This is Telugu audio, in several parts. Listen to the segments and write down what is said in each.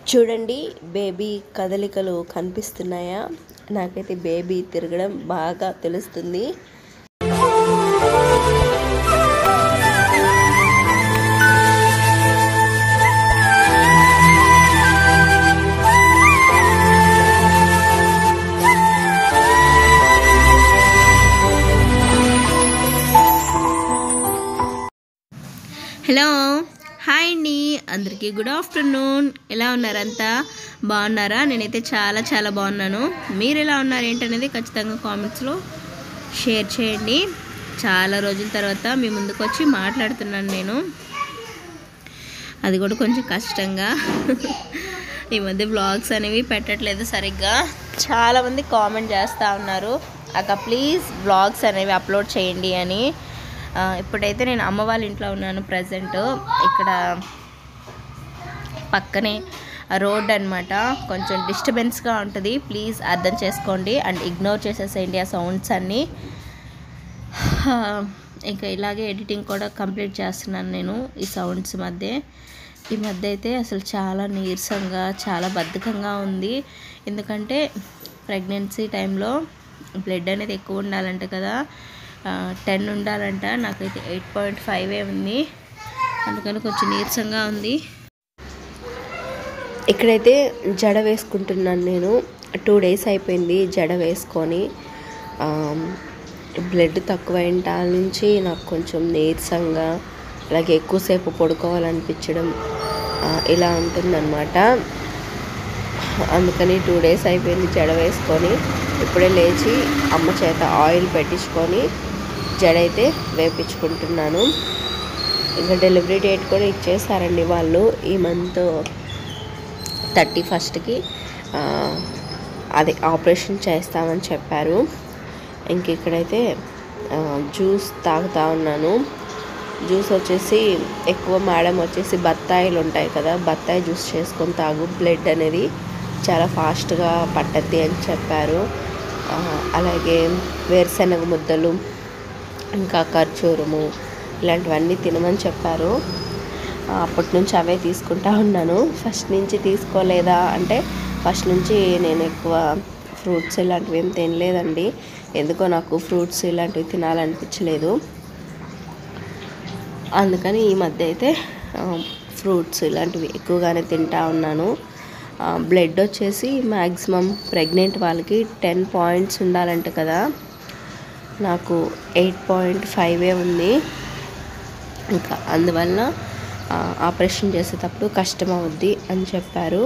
చూడండి బేబీ కదలికలు కనిపిస్తున్నాయా? నాకైతే బేబీ తిరగడం బాగా తెలుస్తుంది. హలో, హాయ్ అండి అందరికీ, గుడ్ ఆఫ్టర్నూన్. ఎలా ఉన్నారంతా? బాగున్నారా? నేనైతే చాలా చాలా బాగున్నాను. మీరు ఎలా ఉన్నారు ఏంటనేది ఖచ్చితంగా కామెంట్స్లో షేర్ చేయండి. చాలా రోజుల తర్వాత మీ ముందుకు వచ్చి మాట్లాడుతున్నాను నేను, అది కూడా కొంచెం కష్టంగా. ఈ మధ్య వ్లాగ్స్ అనేవి పెట్టట్లేదు సరిగ్గా. చాలామంది కామెంట్ చేస్తూ ఉన్నారు, అక్క ప్లీజ్ వ్లాగ్స్ అనేవి అప్లోడ్ చేయండి అని. ఇప్పుడైతే నేను అమ్మ వాళ్ళ ఇంట్లో ఉన్నాను ప్రజెంట్. ఇక్కడ పక్కనే రోడ్ అనమాట, కొంచెం డిస్టర్బెన్స్గా ఉంటుంది, ప్లీజ్ అర్థం చేసుకోండి అండ్ ఇగ్నోర్ చేసేసేయండి ఆ సౌండ్స్ అన్నీ. ఇంకా ఇలాగే ఎడిటింగ్ కూడా కంప్లీట్ చేస్తున్నాను నేను ఈ సౌండ్స్ మధ్య. ఈ మధ్య అయితే అసలు చాలా నీరసంగా, చాలా బద్ధకంగా ఉంది. ఎందుకంటే ప్రెగ్నెన్సీ టైంలో బ్లడ్ అనేది ఎక్కువ ఉండాలంట కదా, 10 ఉండాలంట. నాకైతే 8.5 ఉంది, అందుకని కొంచెం నీరసంగా ఉంది. ఇక్కడైతే జడ వేసుకుంటున్నాను నేను. 2 days అయిపోయింది జడ వేసుకొని. బ్లడ్ తక్కువైన నుంచి నాకు కొంచెం నీరసంగా, అలాగే ఎక్కువసేపు పడుకోవాలనిపించడం ఇలా ఉంటుందన్నమాట. అందుకని 2 days అయిపోయింది జడ వేసుకొని. ఇప్పుడే లేచి అమ్మ చేత ఆయిల్ పెట్టించుకొని జడ అయితే వేపించుకుంటున్నాను. ఇంకా డెలివరీ డేట్ కూడా ఇచ్చేసారండి వాళ్ళు. ఈ మంత్ 31st అది ఆపరేషన్ చేస్తామని చెప్పారు. ఇంక ఇక్కడైతే జ్యూస్ తాగుతూ ఉన్నాను. జ్యూస్ వచ్చేసి ఎక్కువ మేడం వచ్చేసి బత్తాయిలు ఉంటాయి కదా, బత్తాయి జ్యూస్ చేసుకొని తాగు, బ్లడ్ అనేది చాలా ఫాస్ట్గా పట్టద్ది అని చెప్పారు. అలాగే వేరుశనగ ముద్దలు, ఇంకా ఖర్జూరము, ఇలాంటివన్నీ తినమని చెప్పారు. అప్పటి నుంచి అవే తీసుకుంటా ఉన్నాను. ఫస్ట్ నుంచి తీసుకోలేదా అంటే, ఫస్ట్ నుంచి నేను ఎక్కువ ఫ్రూట్స్ ఇలాంటివి ఏం తినలేదండి. ఎందుకో నాకు ఫ్రూట్స్ ఇలాంటివి తినాలనిపించలేదు. అందుకని ఈ మధ్య అయితే ఫ్రూట్స్ ఇలాంటివి ఎక్కువగానే తింటా ఉన్నాను. బ్లడ్ వచ్చేసి మ్యాక్సిమం ప్రెగ్నెంట్ వాళ్ళకి 10 points ఉండాలంట కదా, నాకు 8.5 ఉంది. ఇంకా అందువల్ల ఆపరేషన్ చేసేటప్పుడు కష్టం అవుద్ది అని చెప్పారు.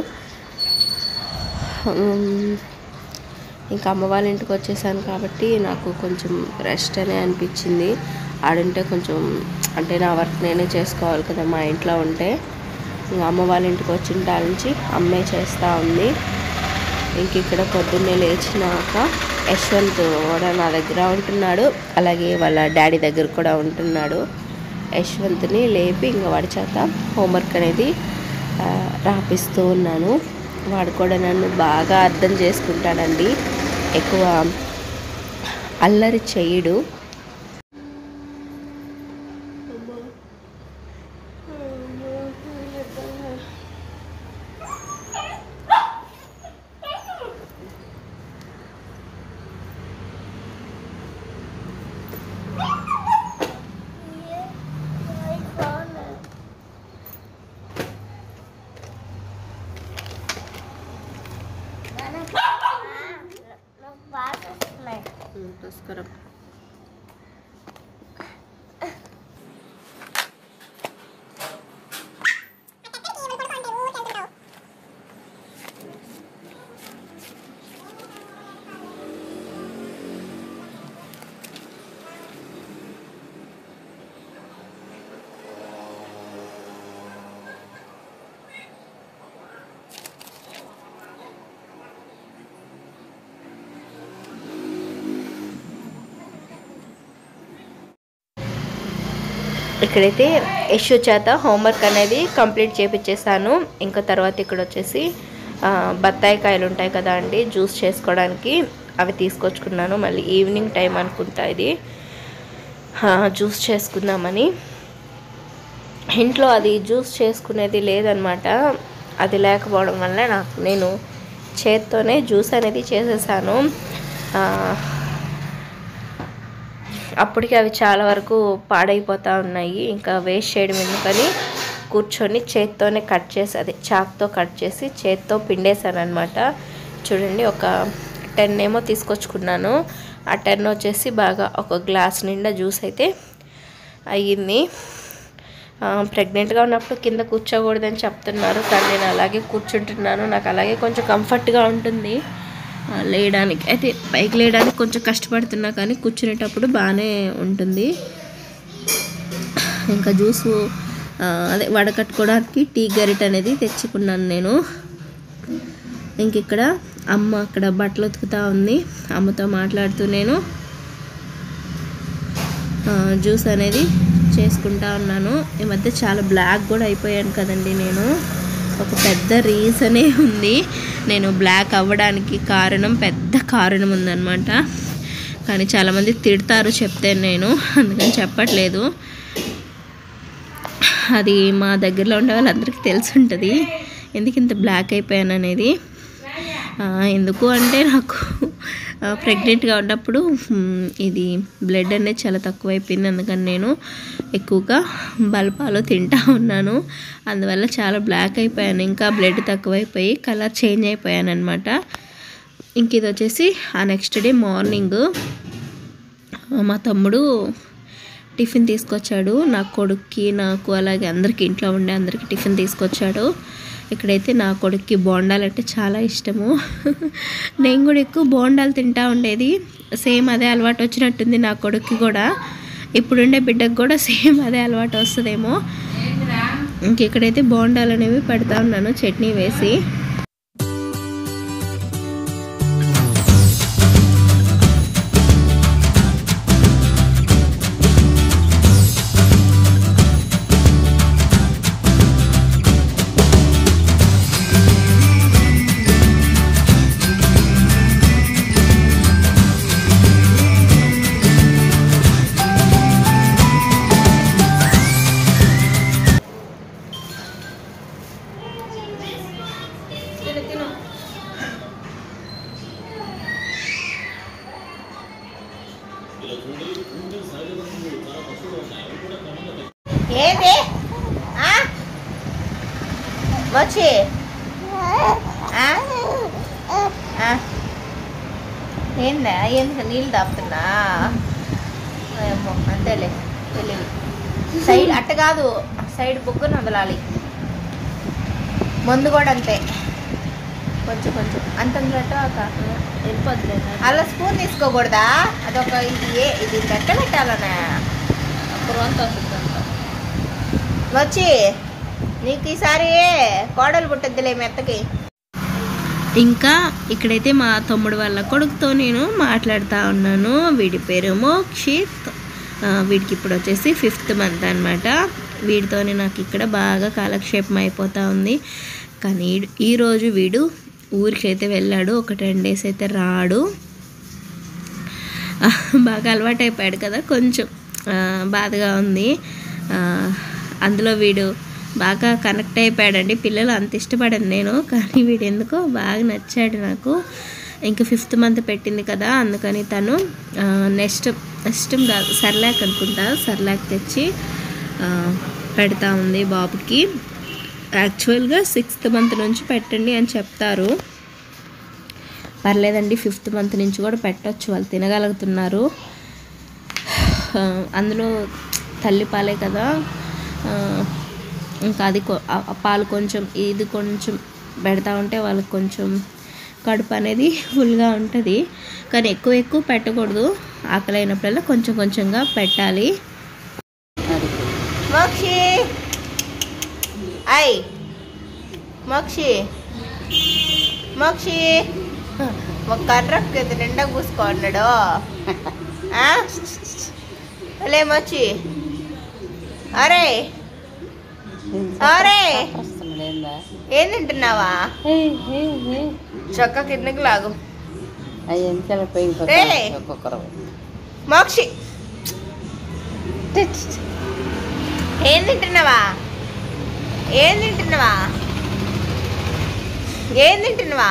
ఇంకా అమ్మ వాళ్ళ ఇంటికి వచ్చేసాను కాబట్టి నాకు కొంచెం రెస్ట్ అనే అనిపించింది. ఆడుంటే కొంచెం అంటే నా వర్క్ నేనే చేసుకోవాలి కదా మా ఇంట్లో ఉంటే. ఇంకా అమ్మ వాళ్ళ ఇంటికి వచ్చిన నుంచి అమ్మే చేస్తూ ఉంది. ఇంక ఇక్కడ పొద్దున్నే లేచినాక యశ్వంత్ కూడా నా దగ్గర ఉంటున్నాడు, అలాగే వాళ్ళ డాడీ దగ్గర కూడా ఉంటున్నాడు. యశ్వంత్ని లేపి ఇంకా వాడి చేత హోంవర్క్ అనేది రాపిస్తూ ఉన్నాను. వాడు కూడా నన్ను బాగా అర్థం చేసుకుంటాడండి, ఎక్కువ అల్లరి చేయడు. నమస్కారం. ఇక్కడైతే యశు చేత హోంవర్క్ అనేది కంప్లీట్ చేపించేసాను. ఇంకా తర్వాత ఇక్కడ వచ్చేసి బత్తాయి కాయలు ఉంటాయి కదా అండి, జ్యూస్ చేసుకోవడానికి అవి తీసుకొచ్చుకున్నాను. మళ్ళీ ఈవినింగ్ టైం అనుకుంటా ఇది జ్యూస్ చేసుకుందామని. ఇంట్లో అది జ్యూస్ చేసుకునేది లేదనమాట. అది లేకపోవడం వల్ల నేను చేత్తోనే జ్యూస్ అనేది చేసేసాను. అప్పటికి అవి చాలా వరకు పాడైపోతూ ఉన్నాయి. ఇంకా వేస్ట్ చేయడం ఎందుకని కూర్చొని చేత్తోనే కట్ చేసి, అదే చాక్తో కట్ చేసి చేత్తో పిండేశాను అనమాట. చూడండి, ఒక 10 ఏమో తీసుకొచ్చుకున్నాను. ఆ 10 వచ్చేసి బాగా ఒక గ్లాస్ నిండా జ్యూస్ అయితే అయ్యింది. ప్రెగ్నెంట్గా ఉన్నప్పుడు కింద కూర్చోకూడదని చెప్తున్నారు, కానీ నేను అలాగే కూర్చుంటున్నాను. నాకు అలాగే కొంచెం కంఫర్ట్గా ఉంటుంది లేయడానికి. అయితే పైకి లేయడానికి కొంచెం కష్టపడుతున్నా, కానీ కూర్చునేటప్పుడు బాగానే ఉంటుంది. ఇంకా జ్యూసు అదే వడకట్టుకోవడానికి టీ గరిట అనేది తెచ్చుకున్నాను నేను. ఇంక ఇక్కడ అమ్మ అక్కడ బట్టలు ఉతుకుతూ ఉంది. అమ్మతో మాట్లాడుతూ నేను జ్యూస్ అనేది చేసుకుంటా ఉన్నాను. ఈ మధ్య చాలా బ్లాక్ కూడా అయిపోయాను కదండి. నేను ఒక పెద్ద రీజనే ఉంది నేను బ్లాక్ అవ్వడానికి పెద్ద కారణం ఉందన్నమాట. కానీ చాలామంది తిడతారు చెప్తే, నేను అందుకని చెప్పట్లేదు. అది మా దగ్గరలో ఉండే వాళ్ళందరికీ తెలిసి ఉంటుంది ఎందుకు ఇంత బ్లాక్ అయిపోయాను అనేది. ఎందుకు అంటే నాకు ప్రెగ్నెంట్గా ఉన్నప్పుడు ఇది బ్లడ్ అనేది చాలా తక్కువైపోయింది. అందుకని నేను ఎక్కువగా బల్పాలు తింటా ఉన్నాను. అందువల్ల చాలా బ్లాక్ అయిపోయాను. ఇంకా బ్లడ్ తక్కువైపోయి కలర్ చేంజ్ అయిపోయాను అనమాట. ఇంక ఇది వచ్చేసి ఆ నెక్స్ట్ డే మార్నింగ్ మా తమ్ముడు టిఫిన్ తీసుకొచ్చాడు. నా కొడుక్కి, నాకు, అలాగే అందరికీ, ఇంట్లో ఉండే అందరికీ టిఫిన్ తీసుకొచ్చాడు. ఇక్కడైతే నా కొడుక్కి బోండాలు అంటే చాలా ఇష్టము. నేను కూడా ఎక్కువ బోండాలు తింటా ఉండేది. సేమ్ అదే అలవాటు వచ్చినట్టుంది నా కొడుక్కి కూడా. ఇప్పుడుండే బిడ్డకు కూడా సేమ్ అదే అలవాటు వస్తుందేమో. ఇంక ఇక్కడైతే బోండాలు అనేవి పెడతా ఉన్నాను చట్నీ వేసి. ఏది వచ్చి ఏందా ఎందుకు నీళ్ళు తాపుతున్నా? ఏమో అంతేలే తెలియదు. సైడ్ అట్ట కాదు, సైడ్ బుగ్గను వదలాలి. ముందు కూడా అంతే, కొంచెం కొంచెం అంత వెళ్ళిపోద్ది. అలా స్పూన్ తీసుకోకూడదా? అదొక ఇది పెట్టాలనే వచ్చి నీకు ఈసారి కోడలు పుట్టద్దులే మెత్తకి. ఇంకా ఇక్కడైతే మా తమ్ముడు వాళ్ళ కొడుకుతో నేను మాట్లాడుతూ ఉన్నాను. వీడి పేరు మోక్షిత్. వీడికి ఇప్పుడు వచ్చేసి 5th మంత్ అనమాట. వీడితోనే నాకు ఇక్కడ బాగా కాలక్షేపం అయిపోతూ ఉంది. కానీ ఈరోజు వీడు ఊరికైతే వెళ్ళాడు. ఒక 10 days అయితే రాడు. బాగా అలవాటు అయిపోయాడు కదా, కొంచెం బాధగా ఉంది. అందులో వీడు బాగా కనెక్ట్ అయిపోయాడండి. పిల్లలు అంత ఇష్టపడను నేను, కానీ వీడు ఎందుకో బాగా నచ్చాడు నాకు. ఇంకా 5th మంత్ పెట్టింది కదా, అందుకని తను నెక్స్ట్ సర్లాక్ అనుకుంటా, సర్లాక్ తెచ్చి పెడతా ఉంది బాబుకి. యాక్చువల్గా 6th మంత్ నుంచి పెట్టండి అని చెప్తారు. పర్లేదండి, 5th మంత్ నుంచి కూడా పెట్టచ్చు, వాళ్ళు తినగలుగుతున్నారు. అందులో తల్లిపాలే కదా, ఇంకా అది పాలు కొంచెం ఇది కొంచెం పెడతా ఉంటే వాళ్ళకి కొంచెం కడుపు అనేది ఫుల్గా ఉంటుంది. కానీ ఎక్కువ పెట్టకూడదు, ఆకలి అయినప్పుడల్లా కొంచెం కొంచెంగా పెట్టాలి. మోక్షి అయ్ మోక్షి మోక్షి ఒక కర్రకు నిండా కూసుకోన్నాడు. లే మోక్షి, అరే అరే ఏం తింటున్నావా? చక్క కిందకి లాగు. మోక్షి ఏం తింటున్నావా? ఏం తింటున్నావా? ఏం తింటున్నావా?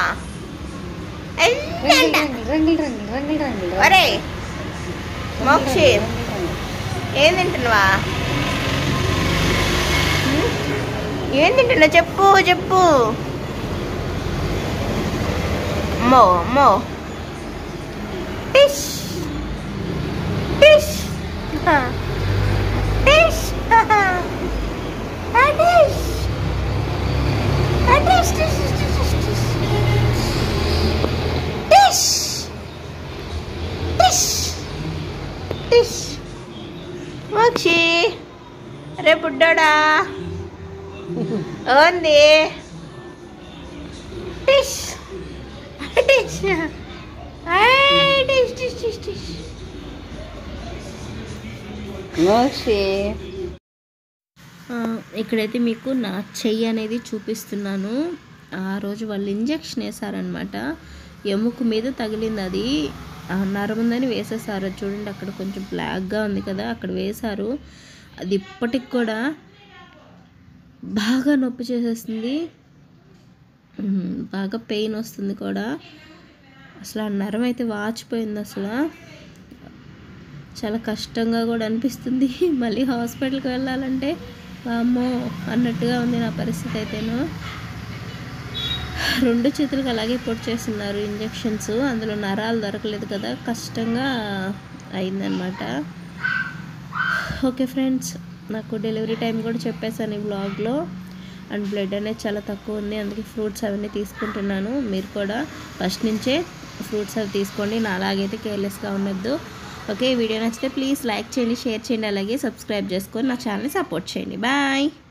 ఒరే మోక్షి ఏం తింటున్నావా? ఏం తింటున్నావు చెప్పు చెప్పు. అమ్మో అమ్మో టిష్ టిష్ టిష్ మోక్షి రే బుడ్డోడా ఓంది టిష్ టిష్ టిష్ టిష్ టిష్ టిష్. మోక్షి ఇక్కడైతే మీకు నా చెయ్యి అనేది చూపిస్తున్నాను. ఆ రోజు వాళ్ళు ఇంజెక్షన్ వేసారనమాట. ఎముక మీద తగిలింది, అది నరముందని వేసేసారు. చూడండి అక్కడ కొంచెం బ్లాక్గా ఉంది కదా, అక్కడ వేశారు. అది ఇప్పటికి కూడా బాగా నొప్పి చేసేస్తుంది, బాగా పెయిన్ వస్తుంది కూడా. అసలు ఆ నరం అయితే వాచిపోయింది. అసలు చాలా కష్టంగా కూడా అనిపిస్తుంది. మళ్ళీ హాస్పిటల్కి వెళ్ళాలంటే అమ్మో అన్నట్టుగా ఉంది నా పరిస్థితి అయితేను. 2 చేతులకు అలాగే పొడి చేస్తున్నారు ఇంజెక్షన్స్. అందులో నరాలు దొరకలేదు కదా, కష్టంగా అయిందనమాట. ఓకే ఫ్రెండ్స్, నాకు డెలివరీ టైం కూడా చెప్పేశాను ఈ వ్లాగ్లో. అండ్ బ్లడ్ అనేది చాలా తక్కువ ఉంది, అందుకే ఫ్రూట్స్ అవన్నీ తీసుకుంటున్నాను. మీరు కూడా ఫస్ట్ నుంచే ఫ్రూట్స్ అవి తీసుకోండి, నా అలాగైతే కేర్లెస్గా ఉండొద్దు. ఓకే, వీడియో నచ్చితే ప్లీజ్ లైక్ చేయండి, షేర్ చేయండి, అలాగే సబ్స్క్రైబ్ చేసుకొని నా ఛానల్ని సపోర్ట్ చేయండి. బాయ్.